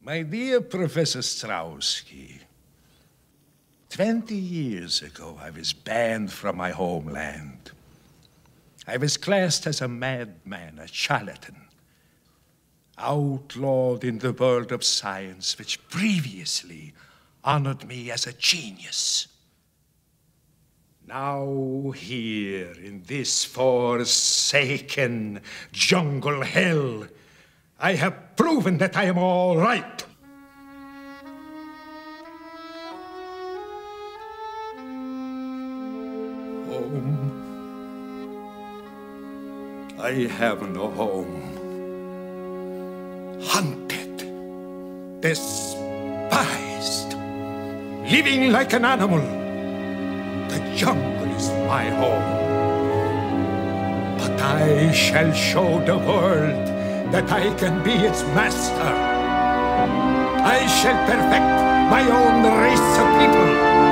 My dear Professor Straussky, 20 years ago I was banned from my homeland. I was classed as a madman, a charlatan, outlawed in the world of science which previously honored me as a genius. Now here in this forsaken jungle hell, I have proven that I am all right. Home. I have no home. Hunted, despised, living like an animal. The jungle is my home. But I shall show the world that I can be its master. I shall perfect my own race of people.